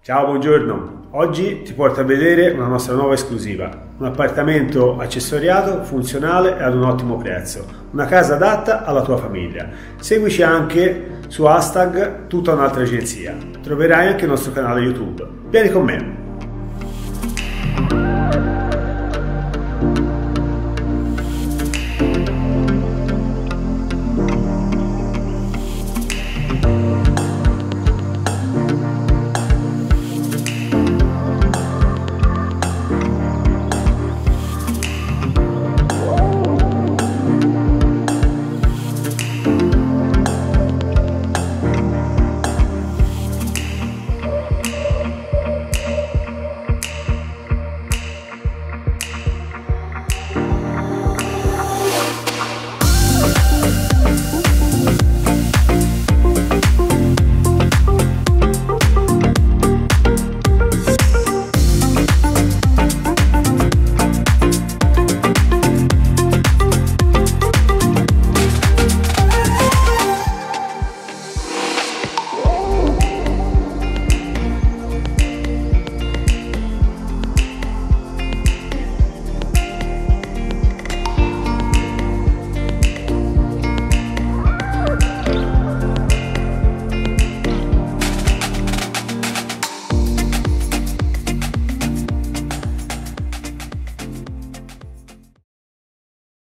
Ciao, buongiorno. Oggi ti porto a vedere una nostra nuova esclusiva. Un appartamento accessoriato, funzionale e ad un ottimo prezzo. Una casa adatta alla tua famiglia. Seguici anche su hashtag tutta un'altra agenzia. Troverai anche il nostro canale YouTube. Vieni con me.